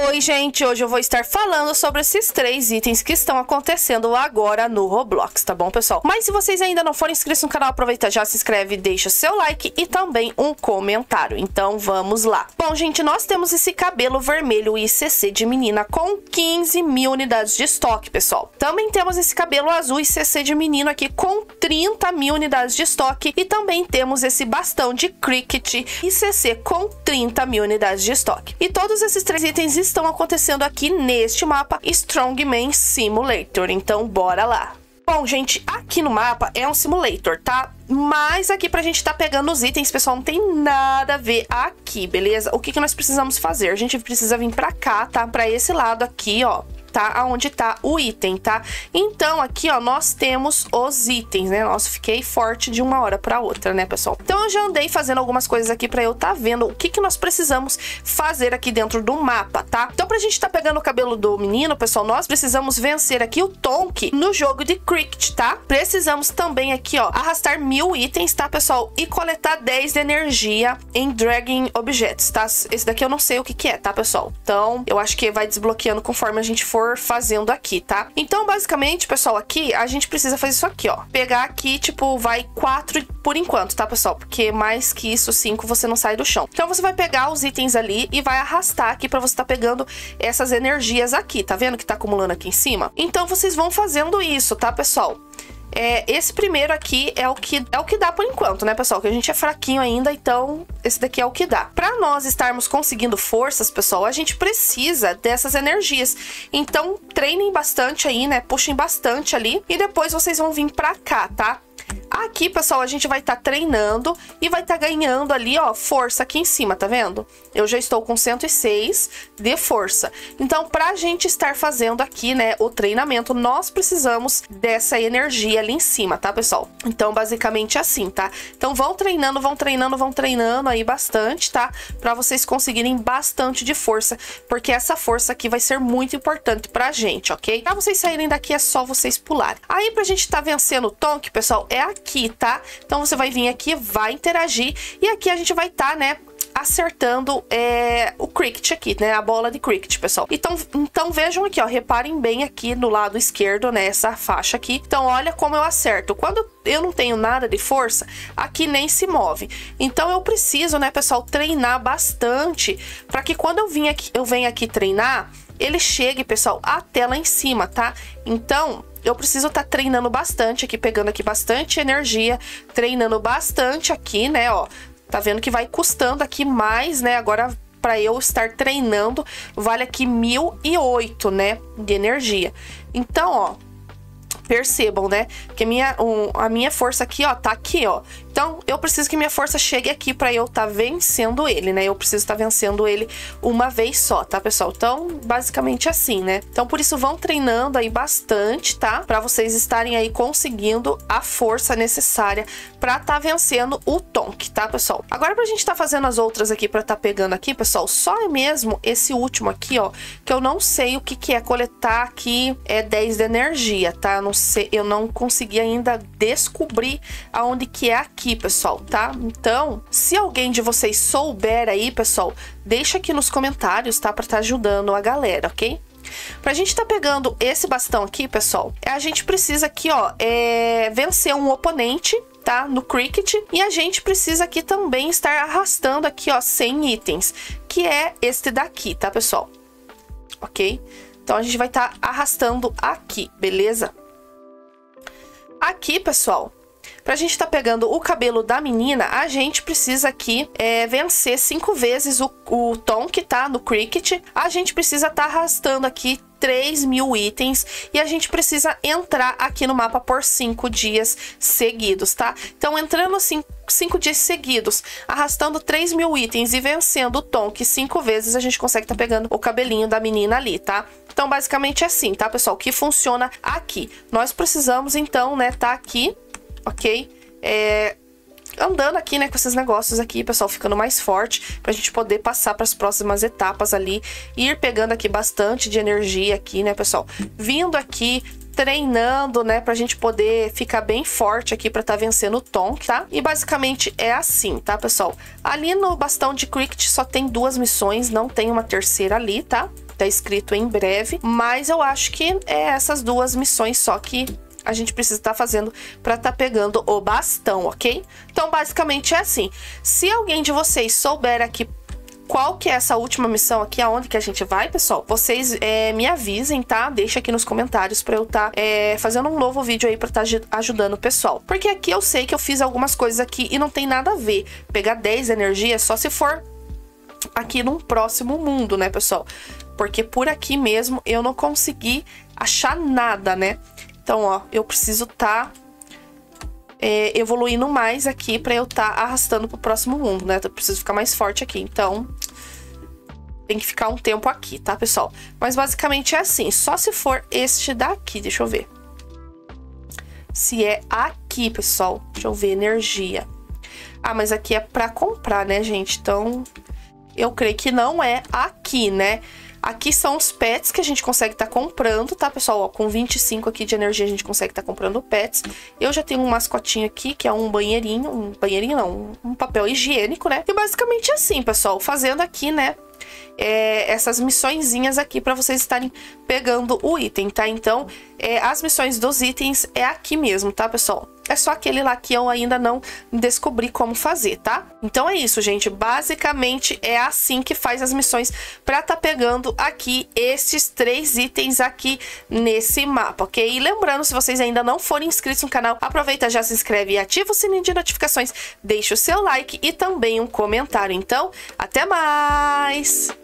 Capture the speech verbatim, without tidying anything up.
Oi, gente! Hoje eu vou estar falando sobre esses três itens que estão acontecendo agora no Roblox, tá bom, pessoal? Mas se vocês ainda não forem inscritos no canal, aproveita, já se inscreve, deixa seu like e também um comentário. Então, vamos lá. Bom, gente, nós temos esse cabelo vermelho I C C de menina com quinze mil unidades de estoque, pessoal. Também temos esse cabelo azul I C C de menino aqui com trinta mil unidades de estoque. E também temos esse bastão de Cricket I C C com trinta mil unidades de estoque. E todos esses três itens estão acontecendo aqui neste mapa Strongman Simulator. Então, bora lá. Bom, gente, aqui no mapa é um simulator, tá? Mas aqui pra gente tá pegando os itens, pessoal, não tem nada a ver aqui, beleza? O que que nós precisamos fazer? A gente precisa vir pra cá, tá? Pra esse lado aqui, ó. Tá? Aonde tá o item, tá? Então, aqui, ó, nós temos os itens, né? Nossa, fiquei forte de uma hora pra outra, né, pessoal? Então, eu já andei fazendo algumas coisas aqui pra eu tá vendo o que que nós precisamos fazer aqui dentro do mapa, tá? Então, pra gente tá pegando o cabelo do menino, pessoal, nós precisamos vencer aqui o Tonk no jogo de Cricket, tá? Precisamos também aqui, ó, arrastar mil itens, tá, pessoal? E coletar dez de energia em Dragging Objects, tá? Esse daqui eu não sei o que que é, tá, pessoal? Então, eu acho que vai desbloqueando conforme a gente for fazendo aqui, tá? Então, basicamente, pessoal, aqui a gente precisa fazer isso aqui, ó. Pegar aqui, tipo, vai quatro por enquanto, tá, pessoal? Porque mais que isso, cinco, você não sai do chão. Então, você vai pegar os itens ali e vai arrastar aqui pra você tá pegando essas energias aqui, tá vendo que tá acumulando aqui em cima? Então, vocês vão fazendo isso, tá, pessoal? É, esse primeiro aqui é o que é o que dá por enquanto, né, pessoal? Que a gente é fraquinho ainda, então esse daqui é o que dá. Pra nós estarmos conseguindo forças, pessoal, a gente precisa dessas energias. Então, treinem bastante aí, né? Puxem bastante ali e depois vocês vão vir pra cá, tá? Aqui, pessoal, a gente vai estar tá treinando e vai estar tá ganhando ali, ó, força aqui em cima, tá vendo? Eu já estou com cento e seis de força. Então, pra gente estar fazendo aqui, né, o treinamento, nós precisamos dessa energia ali em cima, tá, pessoal? Então, basicamente assim, tá? Então, vão treinando, vão treinando, vão treinando aí bastante, tá? Pra vocês conseguirem bastante de força, porque essa força aqui vai ser muito importante pra gente, ok? Pra vocês saírem daqui, é só vocês pularem. Aí, pra gente tá vencendo o Tonk, pessoal, é aqui, tá? Então você vai vir aqui, vai interagir e aqui a gente vai estar, tá, né, acertando é, o Cricket aqui, né? A bola de Cricket, pessoal. Então, então vejam aqui, ó, reparem bem aqui no lado esquerdo, né? Essa faixa aqui. Então, olha como eu acerto. Quando eu não tenho nada de força, aqui nem se move. Então, eu preciso, né, pessoal, treinar bastante para que quando eu vim aqui, eu venho aqui treinar, ele chegue, pessoal, até lá em cima, tá? Então, eu preciso estar tá treinando bastante aqui, pegando aqui bastante energia, treinando bastante aqui, né, ó. Tá vendo que vai custando aqui mais, né, agora para eu estar treinando, vale aqui mil e oito, né, de energia. Então, ó, percebam, né, que minha, um, a minha força aqui, ó, tá aqui, ó. Então, eu preciso que minha força chegue aqui pra eu tá vencendo ele, né? Eu preciso tá vencendo ele uma vez só, tá, pessoal? Então, basicamente assim, né? Então, por isso, vão treinando aí bastante, tá? Pra vocês estarem aí conseguindo a força necessária pra tá vencendo o Tonk, tá, pessoal? Agora, pra gente tá fazendo as outras aqui, pra tá pegando aqui, pessoal, só é mesmo esse último aqui, ó, que eu não sei o que que é coletar aqui, é dez de energia, tá? Eu não sei, eu não consegui ainda descobrir aonde que é aqui. Aqui, pessoal, tá? Então, se alguém de vocês souber aí, pessoal, deixa aqui nos comentários, tá? Pra tá ajudando a galera, ok? Pra gente tá pegando esse bastão aqui, pessoal, a gente precisa aqui, ó, é, vencer um oponente, tá? No Cricket. E a gente precisa aqui também estar arrastando aqui, ó, cem itens, que é este daqui, tá, pessoal? Ok? Então, a gente vai tá arrastando aqui, beleza? Aqui, pessoal, pra gente tá pegando o cabelo da menina, a gente precisa aqui é, vencer cinco vezes o, o Tonk, tá? No Cricket. A gente precisa tá arrastando aqui três mil itens e a gente precisa entrar aqui no mapa por cinco dias seguidos, tá? Então, entrando cinco, cinco dias seguidos, arrastando três mil itens e vencendo o Tonk cinco vezes, a gente consegue tá pegando o cabelinho da menina ali, tá? Então, basicamente é assim, tá, pessoal? Que funciona aqui. Nós precisamos, então, né, tá aqui, ok? É, andando aqui, né, com esses negócios aqui, pessoal, ficando mais forte, pra gente poder passar para as próximas etapas ali, e ir pegando aqui bastante de energia aqui, né, pessoal? Vindo aqui, treinando, né, pra gente poder ficar bem forte aqui pra tá vencendo o Tonk, tá? E basicamente é assim, tá, pessoal? Ali no bastão de Cricket só tem duas missões, não tem uma terceira ali, tá? tá escrito em breve, mas eu acho que é essas duas missões só que a gente precisa estar fazendo para estar pegando o bastão, ok? Então, basicamente é assim. Se alguém de vocês souber aqui qual que é essa última missão aqui, aonde que a gente vai, pessoal, vocês é, me avisem, tá? Deixa aqui nos comentários pra eu estar tá, é, fazendo um novo vídeo aí pra estar tá ajudando o pessoal. Porque aqui eu sei que eu fiz algumas coisas aqui e não tem nada a ver. Pegar dez energia só se for aqui num próximo mundo, né, pessoal? Porque por aqui mesmo eu não consegui achar nada, né? Então, ó, eu preciso tá... É, evoluindo mais aqui pra eu estar tá arrastando pro próximo mundo, né? Eu preciso ficar mais forte aqui, então tem que ficar um tempo aqui, tá, pessoal? Mas basicamente é assim, só se for este daqui, deixa eu ver. Se é aqui, pessoal, deixa eu ver, energia. Ah, mas aqui é pra comprar, né, gente? Então, eu creio que não é aqui, né? Aqui são os pets que a gente consegue estar tá comprando, tá, pessoal? Ó, com vinte e cinco aqui de energia a gente consegue estar tá comprando pets. Eu já tenho um mascotinho aqui, que é um banheirinho, um banheirinho não, um papel higiênico, né? E basicamente assim, pessoal, fazendo aqui, né, é, essas missõezinhas aqui pra vocês estarem pegando o item, tá? Então, é, as missões dos itens é aqui mesmo, tá, pessoal? É só aquele lá que eu ainda não descobri como fazer, tá? Então é isso, gente. Basicamente é assim que faz as missões pra tá pegando aqui esses três itens aqui nesse mapa, ok? E lembrando, se vocês ainda não forem inscritos no canal, aproveita, já se inscreve e ativa o sininho de notificações, deixa o seu like e também um comentário. Então, até mais!